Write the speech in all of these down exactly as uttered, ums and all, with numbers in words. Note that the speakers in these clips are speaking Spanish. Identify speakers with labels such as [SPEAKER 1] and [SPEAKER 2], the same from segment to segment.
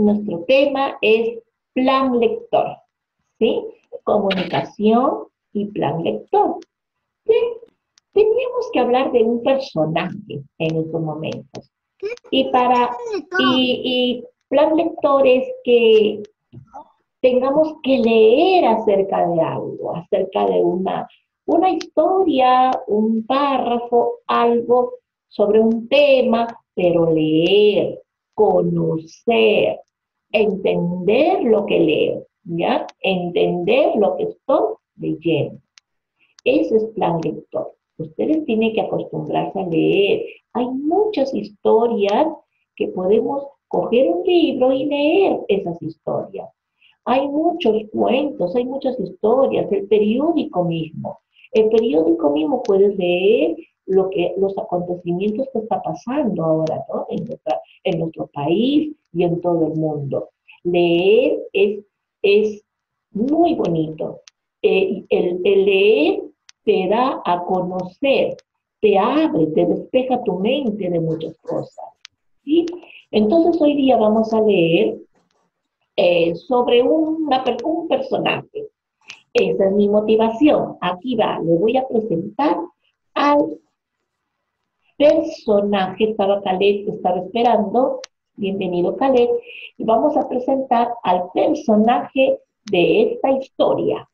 [SPEAKER 1] nuestro tema es plan lector, ¿sí? Comunicación y plan lector. ¿Sí? Teníamos que hablar de un personaje en estos momentos. Y para y, y plan lector es que tengamos que leer acerca de algo, acerca de una, una historia, un párrafo, algo sobre un tema, pero leer, conocer, entender lo que leo, ¿ya? Entender lo que estoy leyendo. Ese es plan lector. Ustedes tienen que acostumbrarse a leer. Hay muchas historias que podemos coger un libro y leer esas historias. Hay muchos cuentos, hay muchas historias, el periódico mismo. El periódico mismo puedes leer lo que, los acontecimientos que está pasando ahora, ¿no? En, nuestra, en nuestro país y en todo el mundo. Leer es, es muy bonito. Eh, el, el leer te da a conocer, te abre, te despeja tu mente de muchas cosas, ¿sí? Entonces hoy día vamos a leer eh, sobre una, un personaje. Esa es mi motivación. Aquí va, le voy a presentar al personaje. Estaba Caleb, estaba esperando. Bienvenido, Caleb. Y vamos a presentar al personaje de esta historia.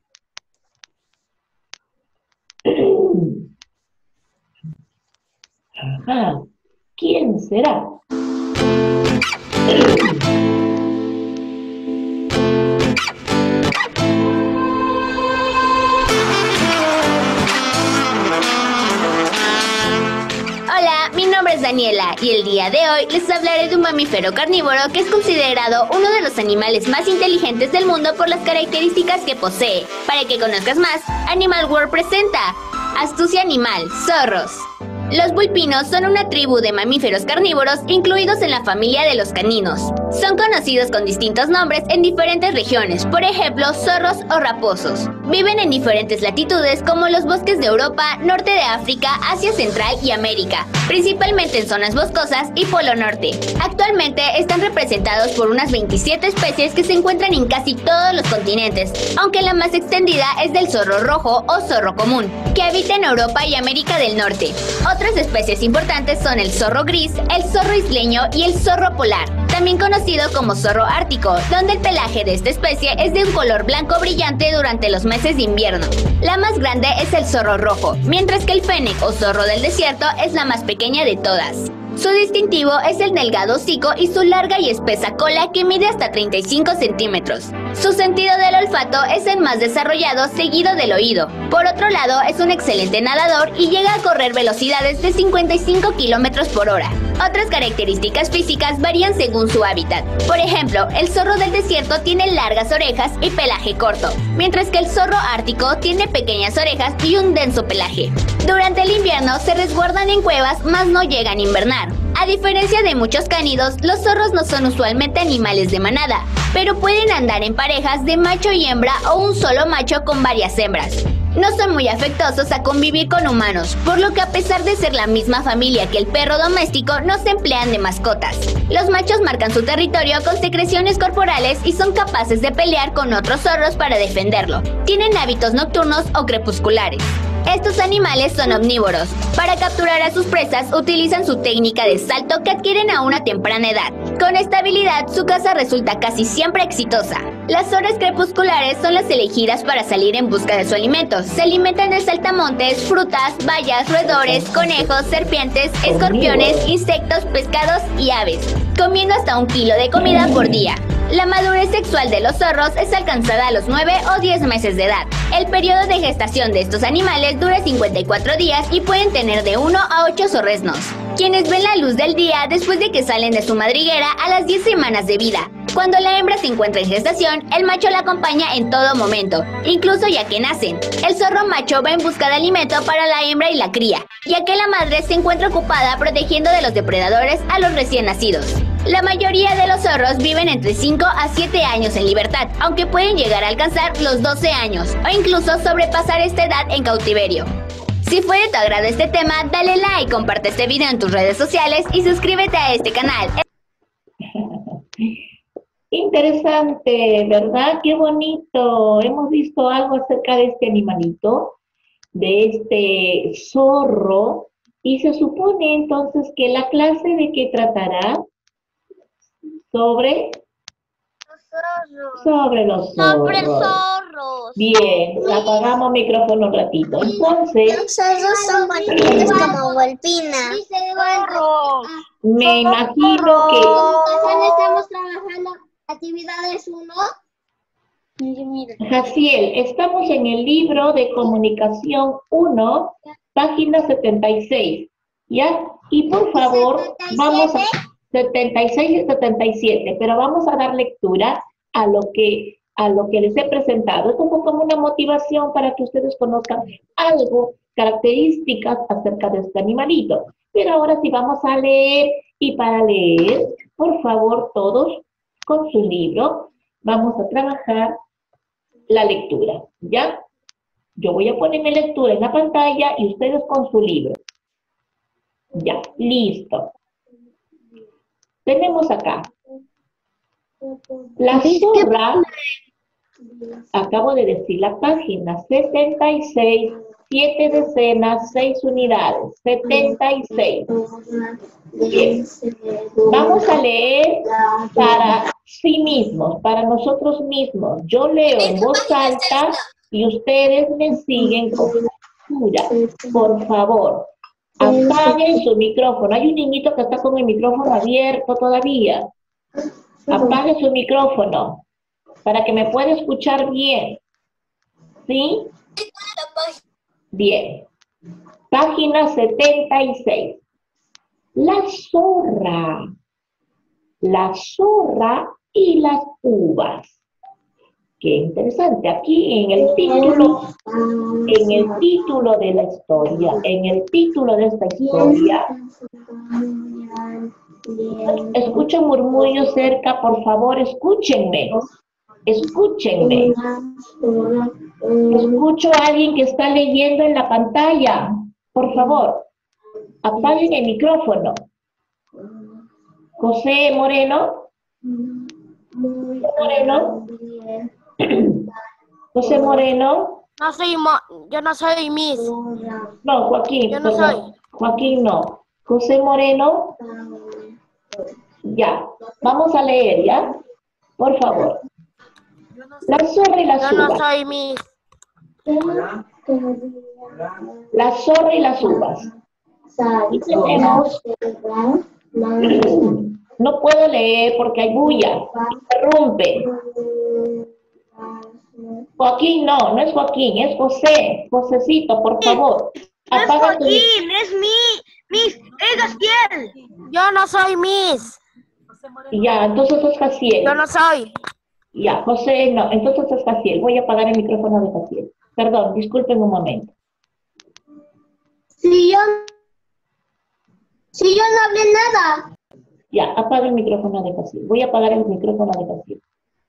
[SPEAKER 1] Ajá. ¿Quién será?
[SPEAKER 2] Hola, mi nombre es Daniela y el día de hoy les hablaré de un mamífero carnívoro que es considerado uno de los animales más inteligentes del mundo por las características que posee. Para que conozcas más, Animal World presenta Astucia Animal, zorros. Los vulpinos son una tribu de mamíferos carnívoros incluidos en la familia de los caninos. Son conocidos con distintos nombres en diferentes regiones, por ejemplo, zorros o raposos. Viven en diferentes latitudes como los bosques de Europa, norte de África, Asia Central y América, principalmente en zonas boscosas y Polo Norte. Actualmente están representados por unas veintisiete especies que se encuentran en casi todos los continentes, aunque la más extendida es del zorro rojo o zorro común, que habita en Europa y América del Norte. Otras especies importantes son el zorro gris, el zorro isleño y el zorro polar, también conocido como zorro ártico, donde el pelaje de esta especie es de un color blanco brillante durante los meses de invierno. La más grande es el zorro rojo, mientras que el fennec o zorro del desierto es la más pequeña de todas. Su distintivo es el delgado hocico y su larga y espesa cola que mide hasta treinta y cinco centímetros. Su sentido del olfato es el más desarrollado, seguido del oído. Por otro lado, es un excelente nadador y llega a correr velocidades de cincuenta y cinco kilómetros por hora. Otras características físicas varían según su hábitat. Por ejemplo, el zorro del desierto tiene largas orejas y pelaje corto, mientras que el zorro ártico tiene pequeñas orejas y un denso pelaje. Durante el invierno se resguardan en cuevas, mas no llegan a invernar. A diferencia de muchos cánidos, los zorros no son usualmente animales de manada, pero pueden andar en parejas de macho y hembra o un solo macho con varias hembras. No son muy afectuosos a convivir con humanos, por lo que a pesar de ser la misma familia que el perro doméstico, no se emplean de mascotas. Los machos marcan su territorio con secreciones corporales y son capaces de pelear con otros zorros para defenderlo. Tienen hábitos nocturnos o crepusculares. Estos animales son omnívoros. Para capturar a sus presas utilizan su técnica de salto que adquieren a una temprana edad. Con esta habilidad, su caza resulta casi siempre exitosa. Las horas crepusculares son las elegidas para salir en busca de su alimento. Se alimentan de saltamontes, frutas, bayas, roedores, conejos, serpientes, escorpiones, insectos, pescados y aves, comiendo hasta un kilo de comida por día. La madurez sexual de los zorros es alcanzada a los nueve o diez meses de edad. El periodo de gestación de estos animales dura cincuenta y cuatro días y pueden tener de uno a ocho zorresnos, quienes ven la luz del día después de que salen de su madriguera a las diez semanas de vida. Cuando la hembra se encuentra en gestación, el macho la acompaña en todo momento, incluso ya que nacen. El zorro macho va en busca de alimento para la hembra y la cría, ya que la madre se encuentra ocupada protegiendo de los depredadores a los recién nacidos. La mayoría de los zorros viven entre cinco a siete años en libertad, aunque pueden llegar a alcanzar los doce años o incluso sobrepasar esta edad en cautiverio. Si fue de tu agrado este tema, dale like, comparte este video en tus redes sociales y suscríbete a este canal.
[SPEAKER 1] Interesante, ¿verdad? Qué bonito. Hemos visto algo acerca de este animalito, de este zorro, y se supone entonces que la clase de qué tratará sobre,
[SPEAKER 3] Zorros.
[SPEAKER 1] sobre los
[SPEAKER 3] Sobre
[SPEAKER 1] zorros.
[SPEAKER 3] zorros.
[SPEAKER 1] Bien, apagamos micrófono un ratito. Entonces,
[SPEAKER 3] Los zorros son bonitos como Volpina. Zorros.
[SPEAKER 1] me imagino que
[SPEAKER 3] Estamos trabajando actividades uno.
[SPEAKER 1] Jaciel, estamos en el libro de comunicación uno, página setenta y seis, ¿ya? Y por favor, vamos a setenta y seis y setenta y siete, pero vamos a dar lectura a lo que, a lo que les he presentado. Es como, como una motivación para que ustedes conozcan algo, características acerca de este animalito. Pero ahora sí vamos a leer, y para leer, por favor, todos con su libro, vamos a trabajar la lectura, ¿ya? Yo voy a poner mi lectura en la pantalla y ustedes con su libro. Ya, listo. Tenemos acá. La zorra, acabo de decir la página, setenta y seis, siete decenas, seis unidades, setenta y seis. Bien. Vamos a leer para sí mismos, para nosotros mismos. Yo leo en voz alta y ustedes me siguen con lectura. Por favor, apaguen su micrófono. Hay un niñito que está con el micrófono abierto todavía. Apague su micrófono para que me pueda escuchar bien. ¿Sí? Bien. Página setenta y seis. La zorra. La zorra y las uvas. Qué interesante. Aquí en el título, en el título de la historia, en el título de esta historia, escucho murmullo cerca, por favor, escúchenme. Escúchenme. Escucho a alguien que está leyendo en la pantalla. Por favor, apaguen el micrófono. José Moreno. Moreno. José Moreno.
[SPEAKER 3] No soy mo yo no soy Miss.
[SPEAKER 1] No, Joaquín.
[SPEAKER 3] Yo no
[SPEAKER 1] perdón.
[SPEAKER 3] soy.
[SPEAKER 1] Joaquín no. José Moreno. Ya. Vamos a leer, ¿ya? Por favor. La zorra y las
[SPEAKER 3] Yo no
[SPEAKER 1] uvas.
[SPEAKER 3] soy Miss.
[SPEAKER 1] La zorra y las uvas. Y tenemos... No puedo leer porque hay bulla. Interrumpe. Joaquín no, no es Joaquín, es José. Josecito, por favor.
[SPEAKER 3] No es
[SPEAKER 1] Apaga tu...
[SPEAKER 3] Joaquín, es mi, Miss, es Gastiel. Yo no soy Miss.
[SPEAKER 1] Ya, entonces es Jaciel.
[SPEAKER 3] Yo no soy.
[SPEAKER 1] Ya, José no, entonces es Jaciel. Voy a apagar el micrófono de Jaciel. Perdón, disculpen un momento.
[SPEAKER 3] Si yo, si yo no hablé nada.
[SPEAKER 1] Ya, apaga el micrófono de Jaciel. Voy a apagar el micrófono de Jaciel.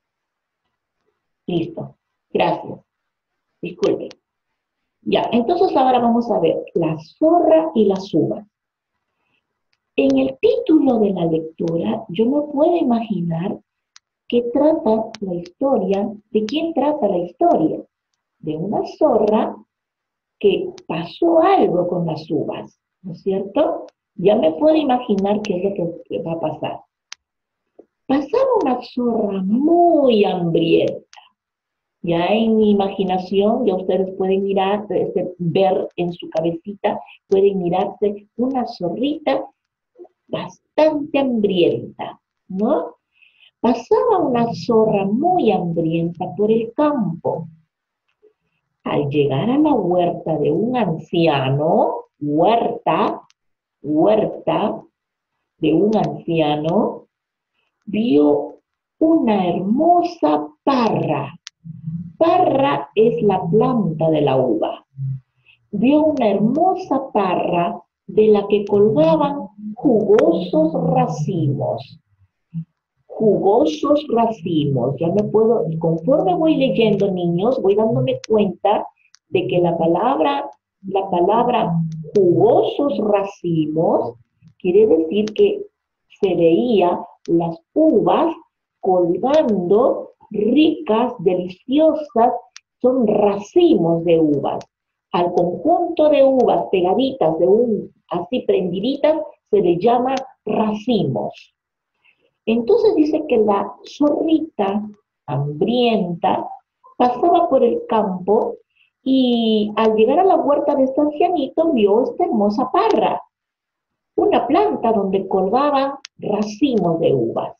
[SPEAKER 1] Listo. Gracias. Disculpen. Ya, entonces ahora vamos a ver la zorra y las uvas. En el título de la lectura, yo no puedo imaginar qué trata la historia, de quién trata la historia. De una zorra que pasó algo con las uvas, ¿no es cierto? Ya me puedo imaginar qué es lo que, que va a pasar. Pasaba una zorra muy hambrienta. Ya en mi imaginación, ya ustedes pueden mirar, este, ver en su cabecita, pueden mirarse una zorrita bastante hambrienta, ¿no? Pasaba una zorra muy hambrienta por el campo. Al llegar a la huerta de un anciano, huerta, huerta de un anciano, vio una hermosa parra. Parra es la planta de la uva. Vio una hermosa parra de la que colgaban jugosos racimos. Jugosos racimos. Ya me puedo, conforme voy leyendo, niños, voy dándome cuenta de que la palabra, la palabra jugosos racimos quiere decir que se veía las uvas colgando ricas, deliciosas, son racimos de uvas. Al conjunto de uvas pegaditas, de un, así prendiditas, se le llama racimos. Entonces dice que la zorrita hambrienta pasaba por el campo y al llegar a la huerta de este ancianito vio esta hermosa parra, una planta donde colgaban racimos de uvas.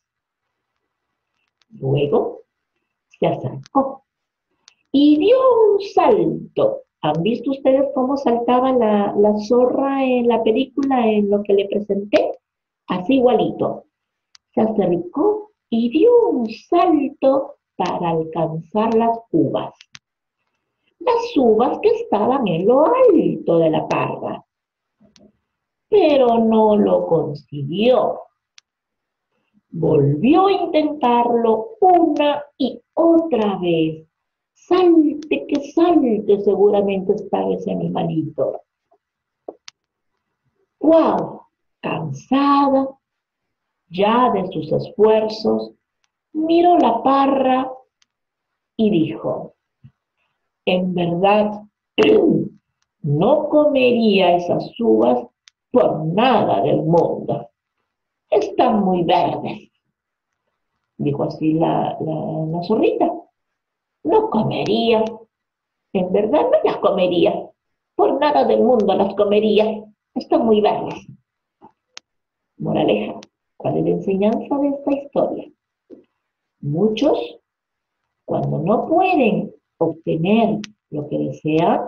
[SPEAKER 1] Luego se acercó y dio un salto. ¿Han visto ustedes cómo saltaba la, la zorra en la película, en lo que le presenté? Así igualito. Se acercó y dio un salto para alcanzar las uvas. Las uvas que estaban en lo alto de la parra. Pero no lo consiguió. Volvió a intentarlo una y otra vez. Salte, que salte, seguramente estaba ese animalito. ¡Wow! Cansada ya de sus esfuerzos, miró la parra y dijo, en verdad, no comería esas uvas por nada del mundo. Están muy verdes. Dijo así la, la, la zorrita. No comería. En verdad no las comería. Por nada del mundo las comería. Están muy verdes. Moraleja. ¿Cuál es la enseñanza de esta historia? Muchos, cuando no pueden obtener lo que desean,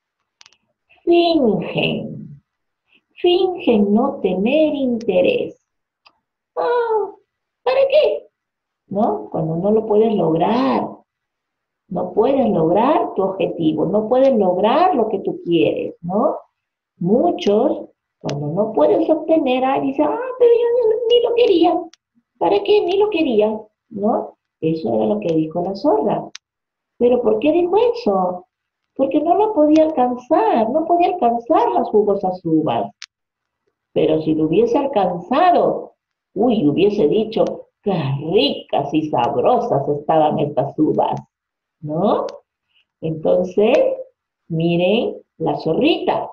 [SPEAKER 1] fingen. Fingen no tener interés. Ah, ¿para qué? ¿No? Cuando no lo puedes lograr. No puedes lograr tu objetivo, no puedes lograr lo que tú quieres, ¿no? Muchos, cuando no puedes obtener, ah, dicen, ah, pero yo ni lo quería. ¿Para qué? Ni lo quería, ¿no? Eso era lo que dijo la zorra. ¿Pero por qué dijo eso? Porque no lo podía alcanzar, no podía alcanzar las jugosas uvas. Pero si lo hubiese alcanzado, uy, hubiese dicho, qué ricas y sabrosas estaban estas uvas, ¿no? Entonces, miren, la zorrita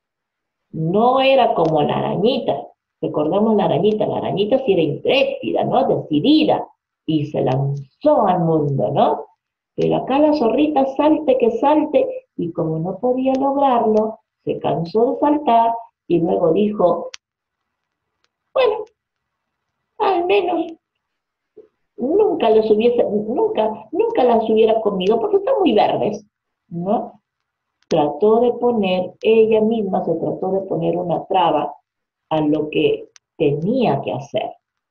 [SPEAKER 1] no era como la arañita. Recordamos la arañita, la arañita sí era intrépida, ¿no? Decidida, y se lanzó al mundo, ¿no? Pero acá la zorrita salte que salte, y como no podía lograrlo, se cansó de saltar, y luego dijo, bueno, al menos nunca las hubiese, nunca, nunca las hubiera comido porque están muy verdes, ¿no? Trató de poner, ella misma se trató de poner una traba a lo que tenía que hacer.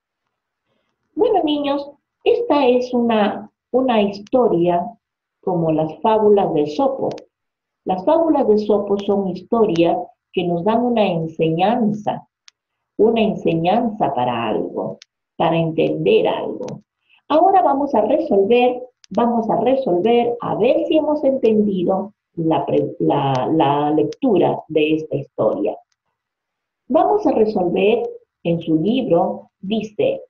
[SPEAKER 1] Bueno, niños, esta es una, una historia como las fábulas de Esopo. Las fábulas de Esopo son historias que nos dan una enseñanza, una enseñanza para algo, para entender algo. Ahora vamos a resolver, vamos a resolver, a ver si hemos entendido la, la, la lectura de esta historia. Vamos a resolver en su libro, dice,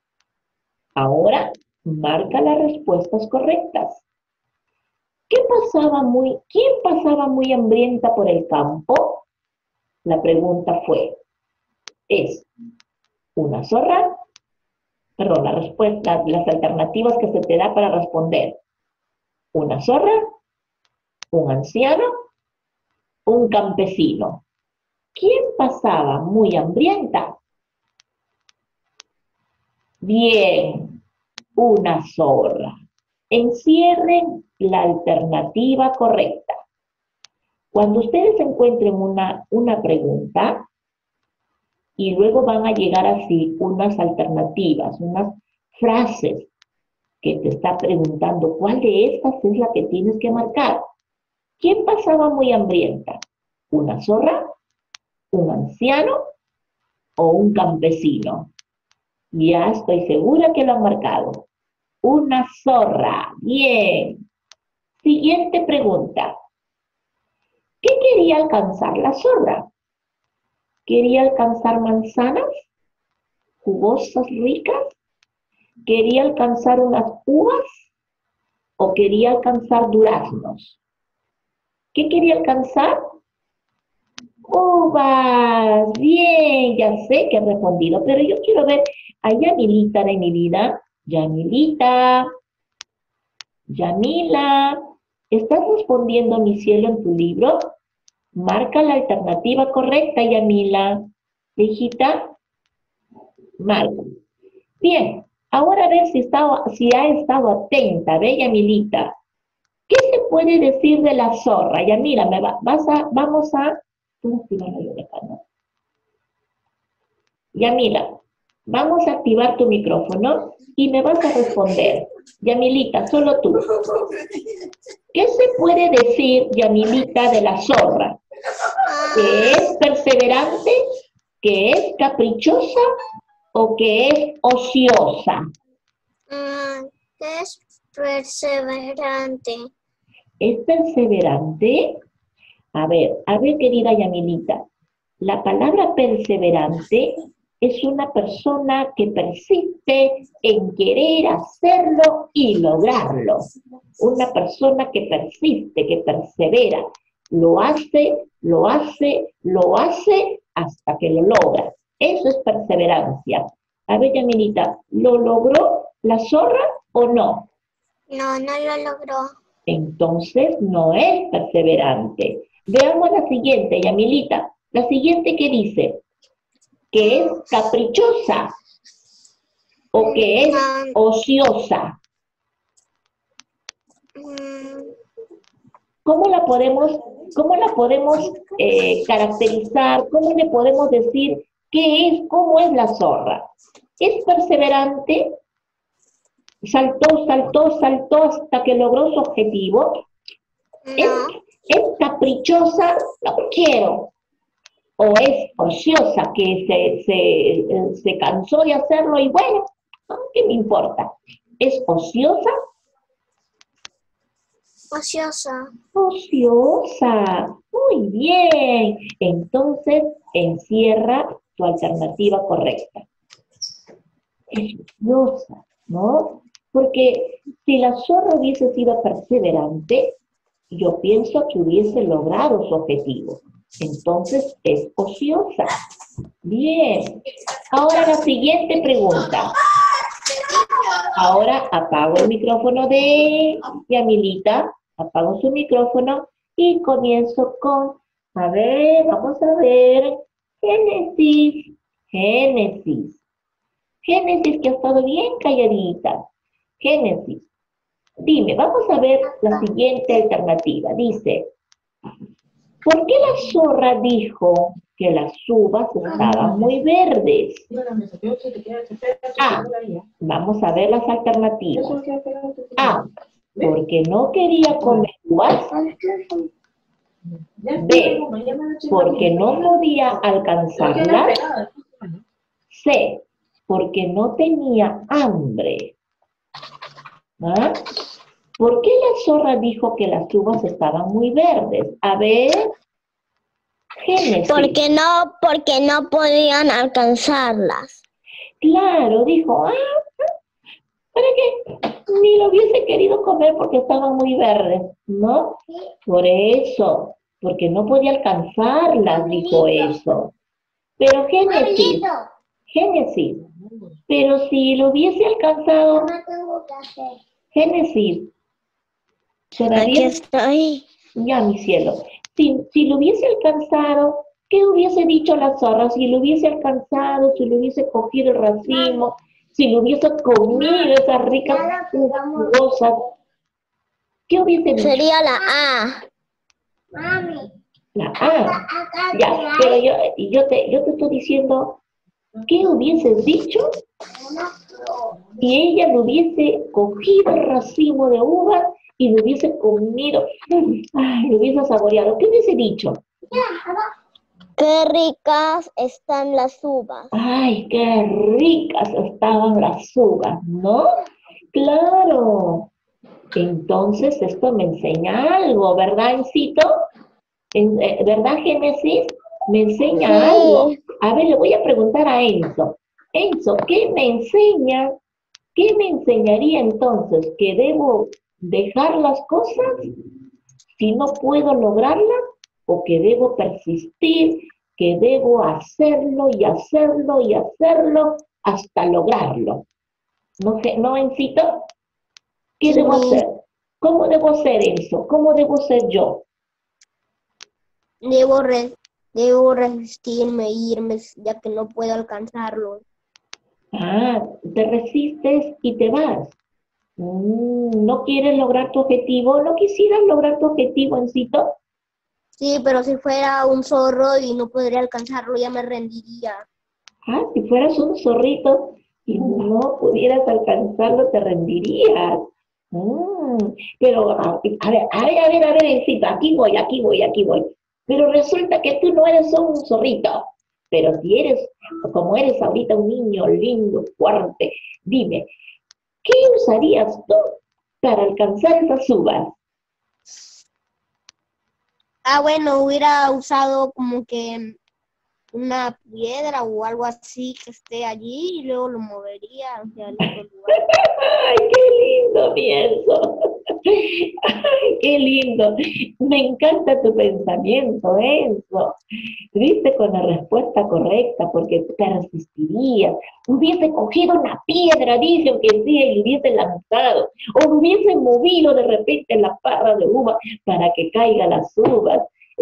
[SPEAKER 1] ahora marca las respuestas correctas. ¿Qué pasaba muy, ¿Quién pasaba muy hambrienta por el campo? La pregunta fue, ¿es una zorra? Perdón, la respuesta, las alternativas que se te da para responder. ¿Una zorra? ¿Un anciano? ¿Un campesino? ¿Quién pasaba muy hambrienta? Bien, una zorra. Encierren la alternativa correcta. Cuando ustedes encuentren una, una pregunta, y luego van a llegar así unas alternativas, unas frases que te está preguntando, ¿cuál de estas es la que tienes que marcar? ¿Quién pasaba muy hambrienta? ¿Una zorra? ¿Un anciano? ¿O un campesino? Ya estoy segura que lo han marcado. Una zorra. Bien. Siguiente pregunta. ¿Qué quería alcanzar la zorra? ¿Quería alcanzar manzanas? ¿Jugosas, ricas? ¿Quería alcanzar unas uvas o quería alcanzar duraznos? ¿Qué quería alcanzar? Uvas. Bien, ya sé que he respondido, pero yo quiero ver a Yamilita de mi vida. Yamilita, Yamila, ¿estás respondiendo, mi cielo, en tu libro? Marca la alternativa correcta, Yamila. Hijita, marca. Bien, ahora a ver si, está, si ha estado atenta, ¿ve, Yamilita? ¿Qué se puede decir de la zorra? Yamila, me va, vas a, vamos a... Yamila, vamos a activar tu micrófono y me vas a responder. Yamilita, solo tú. ¿Qué se puede decir, Yamilita, de la zorra? ¿Que es perseverante? ¿Que es caprichosa? ¿O que es ociosa?
[SPEAKER 3] Uh, es perseverante.
[SPEAKER 1] ¿Es perseverante? A ver, a ver, querida Yamilita. La palabra perseverante es una persona que persiste en querer hacerlo y lograrlo. Una persona que persiste, que persevera. Lo hace, lo hace, lo hace hasta que lo logra. Eso es perseverancia. A ver, Yamilita, ¿lo logró la zorra o no?
[SPEAKER 3] No, no lo logró.
[SPEAKER 1] Entonces no es perseverante. Veamos la siguiente, Yamilita. La siguiente, ¿qué dice? ¿Que es caprichosa o que es ociosa? ¿Cómo la podemos, cómo la podemos eh, caracterizar? ¿Cómo le podemos decir qué es, cómo es la zorra? ¿Es perseverante? ¿Saltó, saltó, saltó hasta que logró su objetivo? ¿Es, es caprichosa? No quiero. ¿O es ociosa, que se, se, se cansó de hacerlo y bueno, ¿qué me importa? ¿Es ociosa?
[SPEAKER 3] Ociosa.
[SPEAKER 1] Ociosa. Muy bien. Entonces, encierra tu alternativa correcta. Es ociosa, ¿no? Porque si la zorra hubiese sido perseverante, yo pienso que hubiese logrado su objetivo. Entonces es ociosa. Bien. Ahora la siguiente pregunta. Ahora apago el micrófono de Yamilita. Apago su micrófono y comienzo con, a ver, vamos a ver, Génesis. Génesis. Génesis, que ha estado bien calladita. Génesis. Dime, vamos a ver la siguiente alternativa. Dice, ¿por qué la zorra dijo que las uvas estaban muy verdes? A. Vamos a ver las alternativas. A. Porque no quería comer uvas. B. Porque no podía alcanzarlas. C. Porque no tenía hambre. ¿Ah? ¿Por qué la zorra dijo que las uvas estaban muy verdes? A ver, Génesis.
[SPEAKER 3] Porque no, porque no podían alcanzarlas.
[SPEAKER 1] Claro, dijo, ah, ¿para qué? Ni lo hubiese querido comer porque estaban muy verdes, ¿no? Por eso, porque no podía alcanzarlas, dijo eso. Pero Génesis, Génesis, pero si lo hubiese alcanzado, Génesis,
[SPEAKER 3] todavía... Aquí estoy.
[SPEAKER 1] Ya, mi cielo. Si, si lo hubiese alcanzado, ¿qué hubiese dicho la zorra? Si lo hubiese alcanzado, si lo hubiese cogido el racimo, si lo hubiese comido esas ricas cosas, ¿qué hubiese dicho?
[SPEAKER 3] Sería la A.
[SPEAKER 1] Mami. La A. Ya, pero yo, yo, te, yo te estoy diciendo, ¿qué hubieses dicho si ella lo hubiese cogido el racimo de uvas y lo hubiese comido, ay, lo hubiese saboreado? ¿Qué hubiese dicho?
[SPEAKER 3] ¡Qué ricas están las uvas!
[SPEAKER 1] ¡Ay, qué ricas estaban las uvas! ¿No? ¡Claro! Entonces esto me enseña algo, ¿verdad, Encito? ¿Verdad, Génesis? Me enseña
[SPEAKER 3] sí.
[SPEAKER 1] algo. A ver, le voy a preguntar a Enzo. Enzo, ¿qué me enseña ¿Qué me enseñaría entonces? ¿Que debo dejar las cosas si no puedo lograrlas? ¿O que debo persistir, que debo hacerlo y hacerlo y hacerlo hasta lograrlo? ¿No, no, Encito? ¿Qué
[SPEAKER 3] Sí,
[SPEAKER 1] debo
[SPEAKER 3] Miss.
[SPEAKER 1] hacer? ¿Cómo debo ser eso? ¿Cómo debo ser yo?
[SPEAKER 3] Debo, re- debo resistirme e irme, ya que no puedo alcanzarlo.
[SPEAKER 1] Ah, te resistes y te vas. Mm, ¿no quieres lograr tu objetivo? ¿No quisieras lograr tu objetivo, Encito?
[SPEAKER 3] Sí, pero si fuera un zorro y no podría alcanzarlo, ya me rendiría.
[SPEAKER 1] Ah, si fueras un zorrito y no pudieras alcanzarlo, te rendirías. Mm, pero, a, a ver, a ver, a ver, a ver, Encito, aquí voy, aquí voy, aquí voy. Pero resulta que tú no eres un zorrito. Pero si eres, como eres ahorita un niño lindo, fuerte, dime, ¿qué usarías tú para alcanzar esas uvas?
[SPEAKER 3] Ah, bueno, hubiera usado como que una piedra o algo así que esté allí y luego lo movería hacia el otro lugar.
[SPEAKER 1] ¡Ay, qué lindo pienso! ¡Ay, qué lindo! Me encanta tu pensamiento, Enzo. Viste con la respuesta correcta, porque te resistirías. Hubiese cogido una piedra, dice, aunque sea, y hubiese lanzado. O hubiese movido de repente la parra de uva para que caigan las uvas.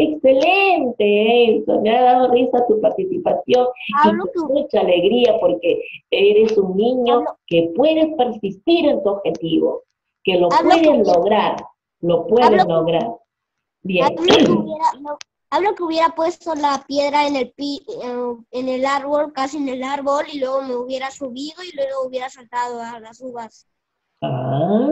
[SPEAKER 1] Excelente, Enzo. Me ha dado risa tu participación y
[SPEAKER 3] Hablo
[SPEAKER 1] con
[SPEAKER 3] que,
[SPEAKER 1] mucha alegría porque eres un niño
[SPEAKER 3] hablo,
[SPEAKER 1] que puedes persistir en tu objetivo, que lo
[SPEAKER 3] hablo que
[SPEAKER 1] puedes
[SPEAKER 3] hubiera,
[SPEAKER 1] lograr, lo puedes
[SPEAKER 3] hablo que,
[SPEAKER 1] lograr. Bien.
[SPEAKER 3] hablo que hubiera, no, hablo que hubiera puesto la piedra en el pi, eh, en el árbol, casi en el árbol, y luego me hubiera subido y luego hubiera saltado a las uvas.
[SPEAKER 1] Ah,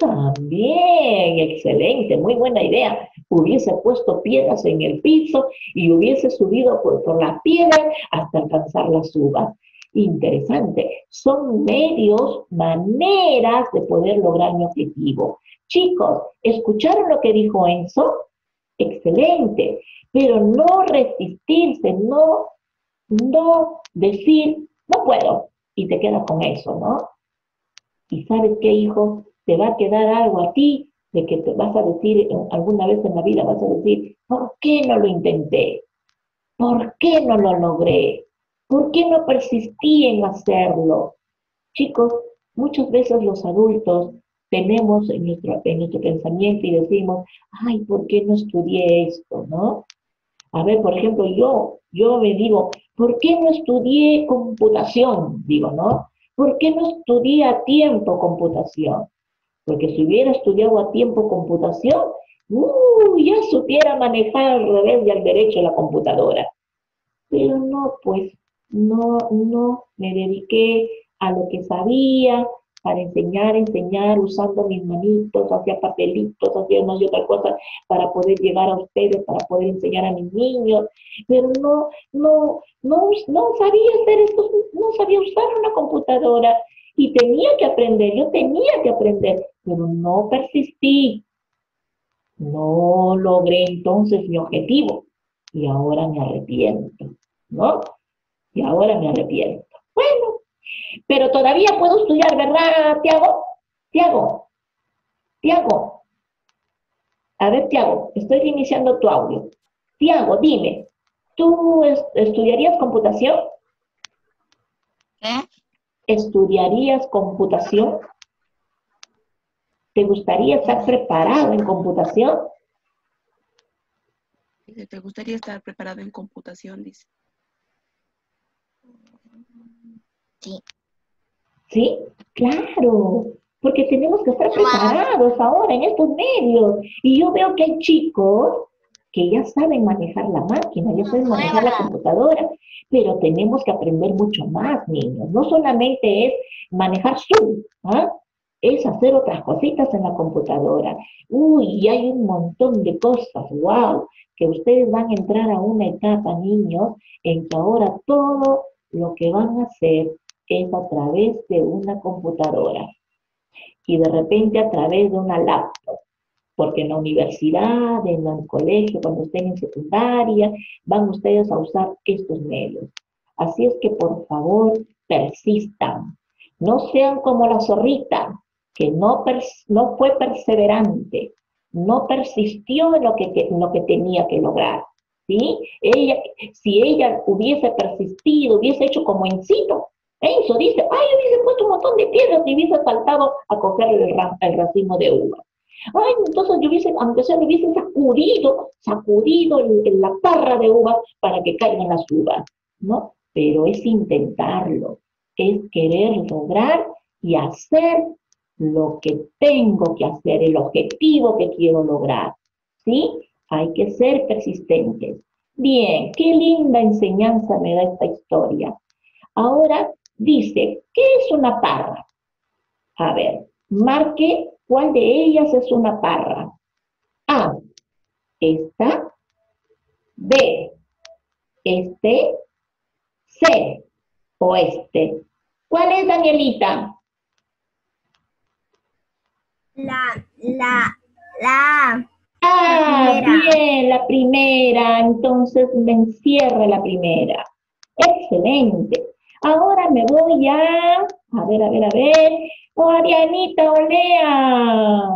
[SPEAKER 1] también, excelente, muy buena idea. Hubiese puesto piedras en el piso y hubiese subido por, por las piedras hasta alcanzar las uvas. Interesante. Son medios, maneras de poder lograr mi objetivo. Chicos, ¿escucharon lo que dijo Enzo? Excelente. Pero no resistirse, no, no decir, no puedo. Y te quedas con eso, ¿no? Y sabes qué, hijo, te va a quedar algo a ti de que te vas a decir alguna vez en la vida, vas a decir, ¿por qué no lo intenté? ¿Por qué no lo logré? ¿Por qué no persistí en hacerlo? Chicos, muchas veces los adultos tenemos en nuestro, en nuestro pensamiento y decimos, ay, ¿por qué no estudié esto? ¿No? A ver, por ejemplo, yo, yo me digo, ¿por qué no estudié computación? Digo, ¿no? ¿Por qué no estudié a tiempo computación? Porque si hubiera estudiado a tiempo computación, uh, ya supiera manejar al revés y al derecho la computadora. Pero no, pues, no, no, me dediqué a lo que sabía, para enseñar, enseñar, usando mis manitos, hacía papelitos, hacía una y otra cosa para poder llegar a ustedes, para poder enseñar a mis niños, pero no, no, no, no sabía hacer esto, no sabía usar una computadora y tenía que aprender, yo tenía que aprender, pero no persistí, no logré entonces mi objetivo y ahora me arrepiento, ¿no? Y ahora me arrepiento. Bueno, pero todavía puedo estudiar, ¿verdad, Tiago? Tiago, Tiago. A ver, Tiago, estoy iniciando tu audio. Tiago, dime, ¿tú estudiarías computación?
[SPEAKER 3] ¿Qué?
[SPEAKER 1] ¿Estudiarías computación? ¿Te gustaría estar preparado en computación?
[SPEAKER 4] Dice, ¿te gustaría estar preparado en computación? Dice.
[SPEAKER 3] Sí.
[SPEAKER 1] ¿Sí? Claro, porque tenemos que estar preparados ahora en estos medios. Y yo veo que hay chicos que ya saben manejar la máquina, ya saben manejar la computadora, pero tenemos que aprender mucho más, niños. No solamente es manejar Zoom, ¿ah? Es hacer otras cositas en la computadora. Uy, y hay un montón de cosas, wow, que ustedes van a entrar a una etapa, niños, en que ahora todo lo que van a hacer es a través de una computadora y de repente a través de una laptop, porque en la universidad, en el colegio, cuando estén en secundaria, van ustedes a usar estos medios. Así es que por favor persistan, No sean como la zorrita, que no, pers- no fue perseverante, no persistió en lo que, te- en lo que tenía que lograr. ¿Sí? Ella, si ella hubiese persistido, hubiese hecho como Encito, Enzo dice, ay, hubiese puesto un montón de piedras y hubiese saltado a coger el, ra- el racimo de uva. Ay, entonces yo hubiese, aunque sea, le hubiese sacudido, sacudido el- el- la parra de uvas para que caigan las uvas, ¿no? Pero es intentarlo, es querer lograr y hacer lo que tengo que hacer, el objetivo que quiero lograr, ¿sí? Hay que ser persistentes. Bien, qué linda enseñanza me da esta historia. Ahora dice, ¿qué es una parra? A ver, marque cuál de ellas es una parra. A, esta. B, este. C, oeste. ¿Cuál es, Danielita?
[SPEAKER 3] La, la, la,
[SPEAKER 1] Ah,
[SPEAKER 3] la primera.
[SPEAKER 1] bien, la primera. Entonces me encierra la primera. Excelente. Ahora me voy a... A ver, a ver, a ver. Oh, Arianita Olea.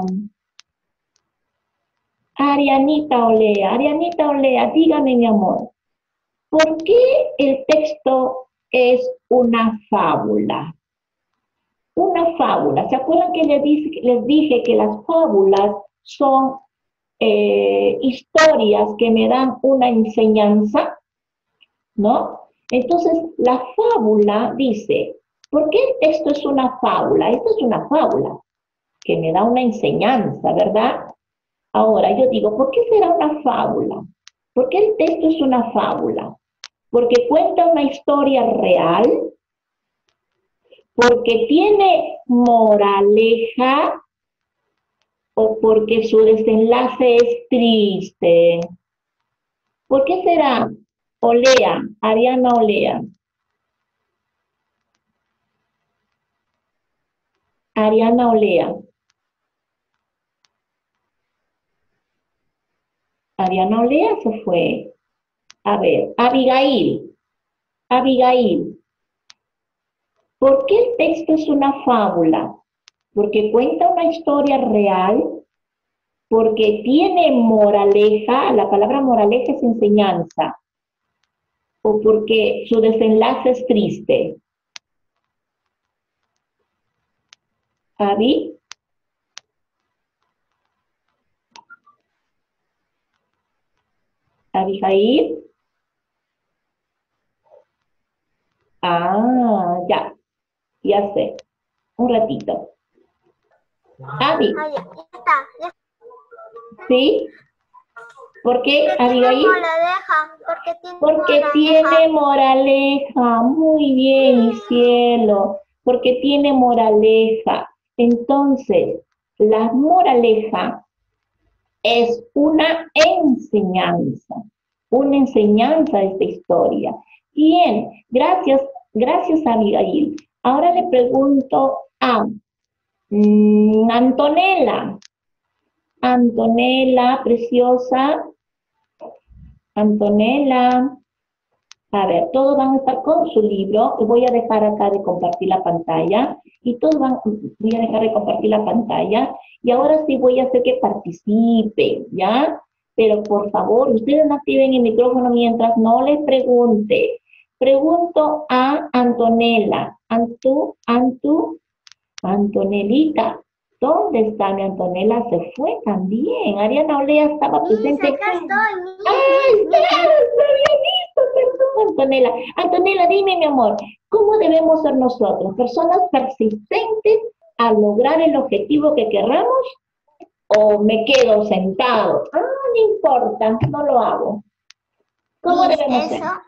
[SPEAKER 1] Arianita Olea. Arianita Olea, dígame, mi amor. ¿Por qué el texto es una fábula? Una fábula. ¿Se acuerdan que les dije, les dije que las fábulas son eh, historias que me dan una enseñanza? ¿No? Entonces, la fábula dice, ¿por qué el texto es una fábula? Esta es una fábula que me da una enseñanza, ¿verdad? Ahora yo digo, ¿por qué será una fábula? ¿Por qué el texto es una fábula? Porque cuenta una historia real, porque tiene moraleja o porque su desenlace es triste. ¿Por qué será? Olea, Ariana Olea. Ariana Olea. Ariana Olea se fue. A ver, Abigail. Abigail. ¿Por qué el texto es una fábula? Porque cuenta una historia real, porque tiene moraleja, la palabra moraleja es enseñanza, o porque su desenlace es triste. Abi. Abigail. Ah, ya, ya sé. Un ratito. Abi,
[SPEAKER 3] Ah, ya, ya está. Ya.
[SPEAKER 1] ¿sí? ¿Por qué,
[SPEAKER 3] Porque tiene
[SPEAKER 1] Abigail?
[SPEAKER 3] moraleja. Porque tiene
[SPEAKER 1] Porque
[SPEAKER 3] moraleja.
[SPEAKER 1] tiene moraleja. Muy bien, mi cielo. Porque tiene moraleja. Entonces, la moraleja es una enseñanza. Una enseñanza de esta historia. Bien, gracias, gracias, Abigail. Ahora le pregunto a mm, Antonella. Antonella, preciosa. Antonella. A ver, todos van a estar con su libro. Voy a dejar acá de compartir la pantalla. Y todos van, voy a dejar de compartir la pantalla. Y ahora sí voy a hacer que participen, ¿ya? Pero por favor, ustedes no activen el micrófono mientras no les pregunte. Pregunto a Antonella. Antu, Antu, Antonelita. ¿Dónde está mi Antonella? Se fue también. Ariana Olea estaba
[SPEAKER 3] Miss,
[SPEAKER 1] presente.
[SPEAKER 3] acá estoy, Miss.
[SPEAKER 1] ¡Ay, claro! No había visto, perdón, Antonella. Antonella, dime, mi amor, ¿cómo debemos ser nosotros? ¿Personas persistentes a lograr el objetivo que querramos? ¿O me quedo sentado? Ah, no importa, no lo hago. ¿Cómo
[SPEAKER 3] Miss,
[SPEAKER 1] debemos ser?
[SPEAKER 3] eso,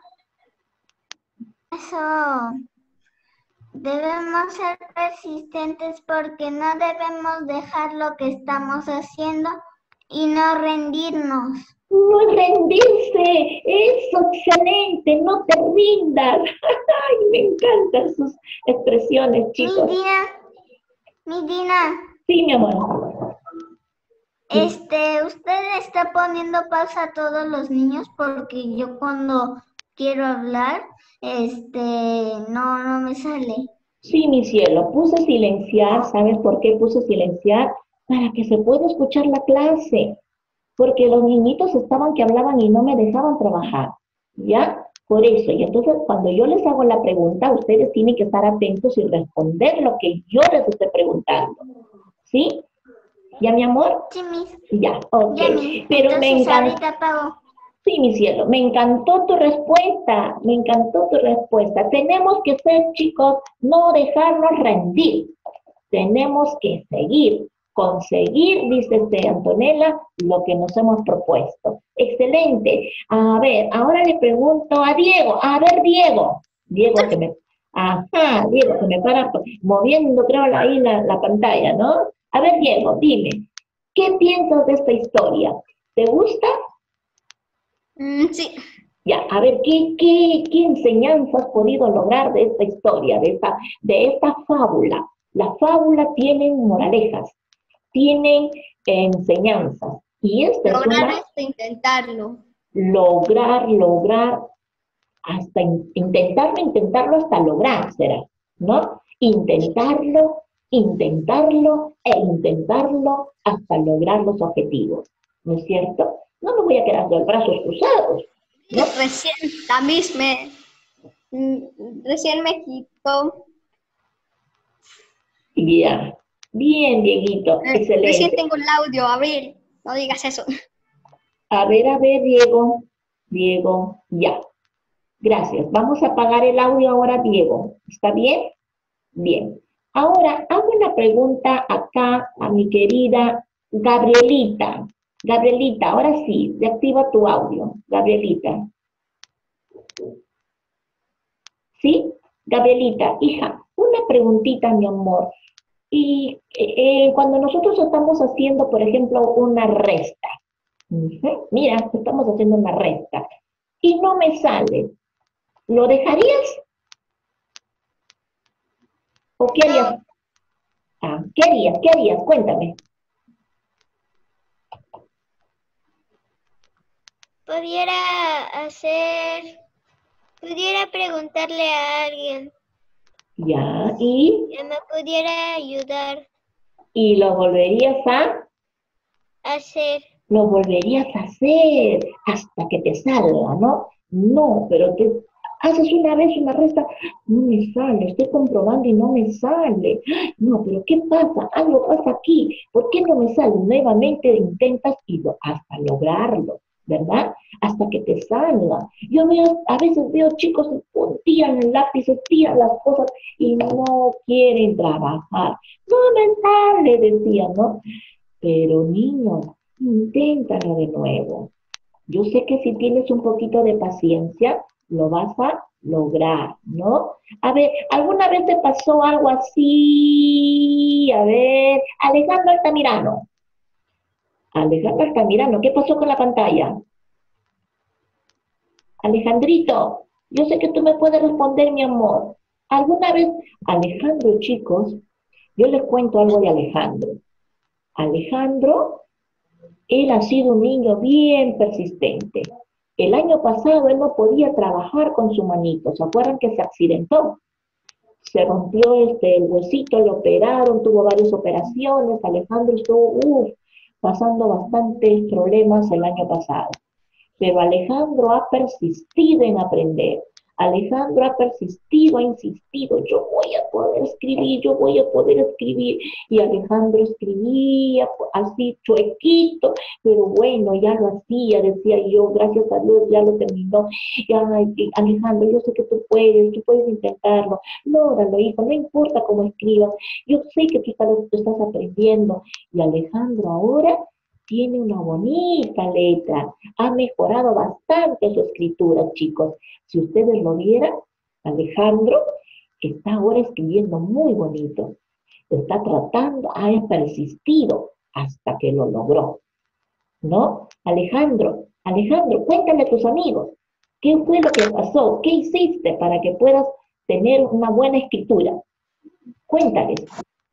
[SPEAKER 3] eso, debemos ser persistentes porque no debemos dejar lo que estamos haciendo y no rendirnos.
[SPEAKER 1] No rendirse, eso, excelente, no te rindas. Ay, me encantan sus expresiones,
[SPEAKER 3] Mi
[SPEAKER 1] chicos.
[SPEAKER 3] Dina, mi Dina,
[SPEAKER 1] Sí, mi amor.
[SPEAKER 3] este, usted está poniendo pausa a todos los niños porque yo cuando quiero hablar, este, no, no me sale.
[SPEAKER 1] Sí, mi cielo, puse silenciar, ¿sabes por qué puse silenciar? Para que se pueda escuchar la clase, porque los niñitos estaban que hablaban y no me dejaban trabajar, ¿ya? Por eso, y entonces cuando yo les hago la pregunta, ustedes tienen que estar atentos y responder lo que yo les estoy preguntando, ¿sí? ¿Ya, mi amor?
[SPEAKER 3] Sí, mis.
[SPEAKER 1] Ya, ok.
[SPEAKER 3] Ya, mis.
[SPEAKER 1] Pero me
[SPEAKER 3] Entonces
[SPEAKER 1] encanta.
[SPEAKER 3] ahorita pago.
[SPEAKER 1] Sí, mi cielo, me encantó tu respuesta, me encantó tu respuesta. Tenemos que ser, chicos, no dejarnos rendir. Tenemos que seguir, conseguir, dice este Antonella, lo que nos hemos propuesto. Excelente. A ver, ahora le pregunto a Diego. A ver, Diego. Diego que me... Ajá, Diego, que me para moviendo, creo, ahí la, la pantalla, ¿no? A ver, Diego, dime, ¿qué piensas de esta historia? ¿Te gusta?
[SPEAKER 3] Mm, sí.
[SPEAKER 1] Ya, a ver, ¿qué, qué, qué enseñanza has podido lograr de esta historia, de esta, de esta fábula? La fábula tiene moralejas, tienen enseñanzas. Y esta es
[SPEAKER 3] Lograr
[SPEAKER 1] una,
[SPEAKER 3] esto, intentarlo.
[SPEAKER 1] lograr, lograr, hasta in- intentarlo, intentarlo hasta lograr, será, ¿no? Intentarlo, intentarlo e intentarlo hasta lograr los objetivos, ¿no es cierto? No me voy a quedar con los brazos cruzados, ¿no?
[SPEAKER 3] Recién, la misma, mm, recién me quitó.
[SPEAKER 1] Ya. Bien, Dieguito,
[SPEAKER 3] Eh, Recién
[SPEAKER 1] excelente.
[SPEAKER 3] tengo el audio, a ver, no digas eso.
[SPEAKER 1] A ver, a ver, Diego. Diego, ya. Gracias. Vamos a apagar el audio ahora, Diego. ¿Está bien? Bien. Ahora, hago una pregunta acá a mi querida Gabrielita. Gabrielita, ahora sí, te activa tu audio. Gabrielita. ¿Sí? Gabrielita, hija, una preguntita, mi amor. Y eh, eh, cuando nosotros estamos haciendo, por ejemplo, una resta, ujú, mira, estamos haciendo una resta, y no me sale, ¿lo dejarías o qué harías? Ah, ¿qué harías? ¿Qué harías? Cuéntame.
[SPEAKER 3] Pudiera hacer, pudiera preguntarle a alguien
[SPEAKER 1] Ya, y,
[SPEAKER 3] que me pudiera ayudar
[SPEAKER 1] y lo volverías a,
[SPEAKER 3] a hacer.
[SPEAKER 1] lo volverías a hacer hasta que te salga, ¿no? No, pero te haces una vez una resta, no me sale, estoy comprobando y no me sale. No, pero ¿qué pasa? Algo pasa aquí. ¿Por qué no me sale? Nuevamente intentas y lo, hasta lograrlo, ¿verdad? Hasta que te salga. Yo veo, a veces veo chicos que tiran el lápiz, tiran las cosas y no quieren trabajar. No me sale, decía, ¿no? Pero niños, inténtalo de nuevo. Yo sé que si tienes un poquito de paciencia, lo vas a lograr, ¿no? A ver, ¿alguna vez te pasó algo así? A ver, Alejandro Altamirano. Alejandro Altamirano, ¿qué pasó con la pantalla? Alejandrito, yo sé que tú me puedes responder, mi amor. ¿Alguna vez, Alejandro, chicos, yo les cuento algo de Alejandro. Alejandro, él ha sido un niño bien persistente. El año pasado él no podía trabajar con su manito. ¿Se acuerdan que se accidentó? Se rompió este, el huesito, lo operaron, tuvo varias operaciones. Alejandro estuvo uf, pasando bastantes problemas el año pasado. Pero Alejandro ha persistido en aprender. Alejandro ha persistido, ha insistido, yo voy a poder escribir, yo voy a poder escribir. Y Alejandro escribía así chuequito, pero bueno, ya lo hacía, decía yo, gracias a Dios ya lo terminó. Y, ay, Alejandro, yo sé que tú puedes, tú puedes intentarlo. Lógralo, hijo, no importa cómo escribas, yo sé que tú estás, tú estás aprendiendo. Y Alejandro ahora tiene una bonita letra, ha mejorado bastante su escritura, chicos. Si ustedes lo vieran, Alejandro está ahora escribiendo muy bonito. Está tratando, ha persistido hasta que lo logró, ¿no? Alejandro, Alejandro, cuéntale a tus amigos, ¿qué fue lo que pasó? ¿Qué hiciste para que puedas tener una buena escritura? Cuéntales.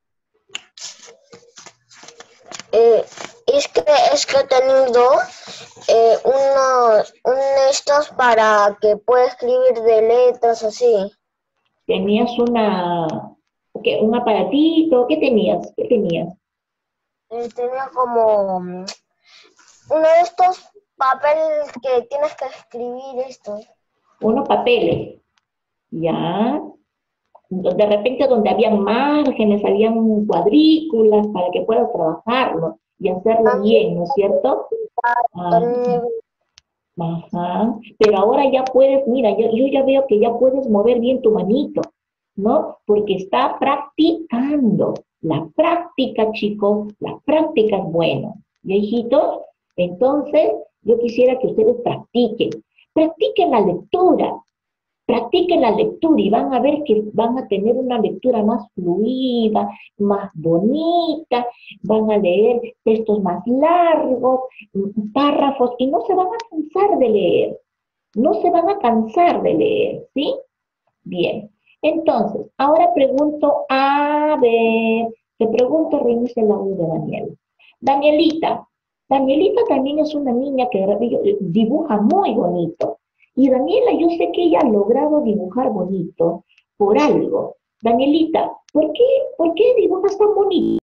[SPEAKER 5] Eh, es que es que he tenido eh, unos, un estos para que pueda escribir de letras así.
[SPEAKER 1] Tenías una, ¿Qué, un aparatito? ¿Qué tenías? ¿Qué tenías?
[SPEAKER 5] Eh, tenía como mm, uno de estos papeles que tienes que escribir esto.
[SPEAKER 1] Unos papeles, ¿ya? De repente donde había márgenes, habían cuadrículas para que puedas trabajarlo y hacerlo
[SPEAKER 5] También,
[SPEAKER 1] bien, ¿no es cierto? Ah,
[SPEAKER 5] también
[SPEAKER 1] ajá. Pero ahora ya puedes, mira, yo, yo ya veo que ya puedes mover bien tu manito, ¿no? Porque está practicando. La práctica, chicos, la práctica es buena. ¿Ya, hijitos? Entonces, yo quisiera que ustedes practiquen. Practiquen la lectura. Practiquen la lectura y van a ver que van a tener una lectura más fluida, más bonita, van a leer textos más largos, mm, párrafos, y no se van a cansar de leer, no se van a cansar de leer, ¿sí? Bien, entonces, ahora pregunto, a ver, te pregunto, reinicia el audio de Daniel. Danielita, Danielita también es una niña que dibuja muy bonito. Y Daniela, yo sé que ella ha logrado dibujar bonito por algo. Danielita, ¿por qué, por qué dibujas tan bonito?